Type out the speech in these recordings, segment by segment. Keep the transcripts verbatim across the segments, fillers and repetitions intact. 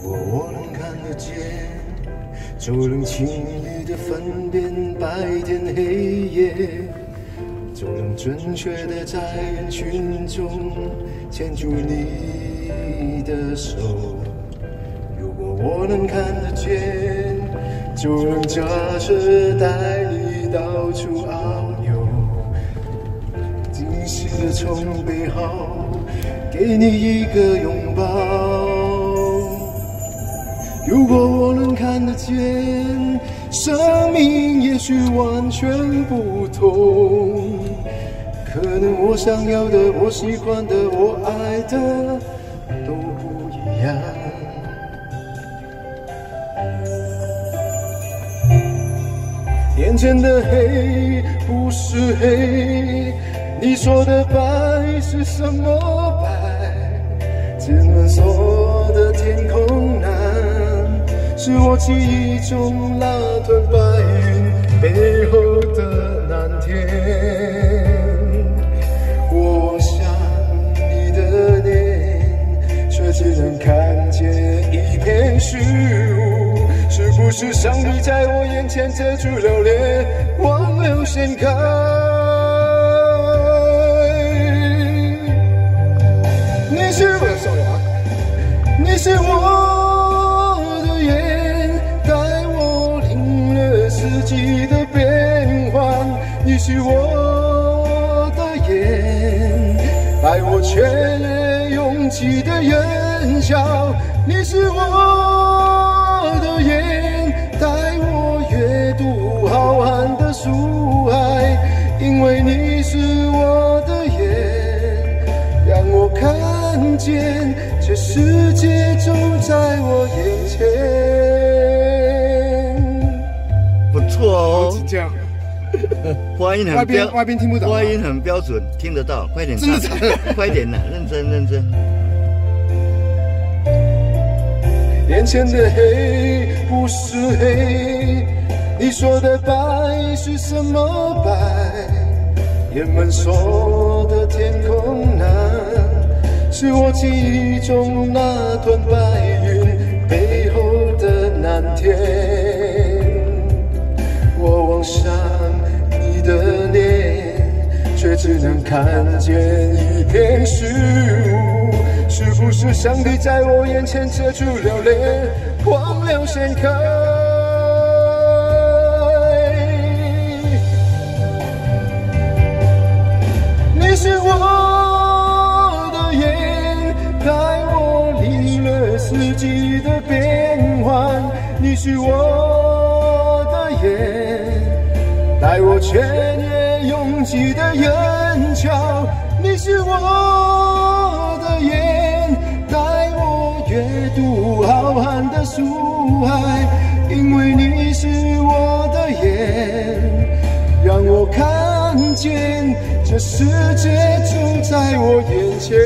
果我能看得见，就能轻易地分辨白天黑夜，就能准确地在人群中牵住你的手。如果我能看得见，就能驾车带你到处遨游，惊喜地从背后给你一个拥抱。如果我能看得见，生命也许完全不同，可能我想要的、我喜欢的、我爱的都不一样。眼前的黑不是黑，你说的白是什么白？天门锁的天空蓝，是我记忆中那团白云背后的蓝天。我想你的脸，却只能看见一片虚无。是不是上帝在我眼前遮住了脸，忘了掀开？你是我的手啊，你是我的眼，带我领略四季的变换。你是我的眼，带我雀跃拥挤的人潮。你是我的眼，带我阅读浩瀚的书海。因为你是我的眼，让我看见这世界就在我眼前。 不错哦， 这样， 发音很标， 外边听不懂， 发音很标准，听得到，快点唱，快点啦，认真认真。 眼前的黑不是黑，你说的白是什么白？眼门锁的天空蓝，是我记忆中那团白云背后的蓝天。我望向你的脸，却只能看见一片虚无。是不是上帝在我眼前遮住了脸，忘了掀开？你是我的眼，带我领略四季的变换。你是我的眼，带我雀跃拥挤的人潮。你是我的眼，带我阅读浩瀚的书海。因为你是我的眼，让我看见这世界就在我眼前。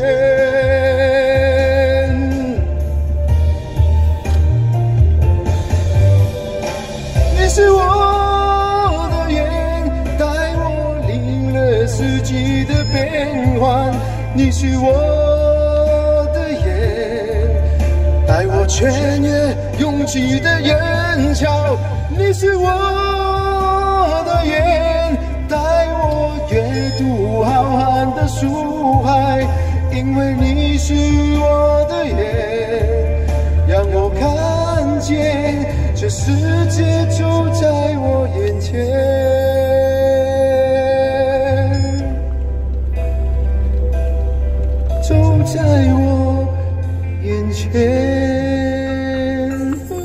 你是我的眼，带我领略四季的变换。你是我的眼，带我雀跃拥挤的人潮。你是我的眼，带我阅读浩瀚的书海。因为你是我的眼，让我看见这世界就在我眼前。就在我眼前。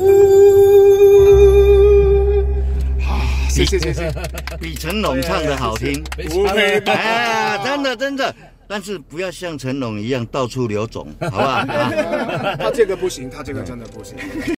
好，谢谢谢谢，比成龙唱的好听。哎，真的真的，但是不要像成龙一样到处流肿，好不好？ 他这个不行，他这个真的不行。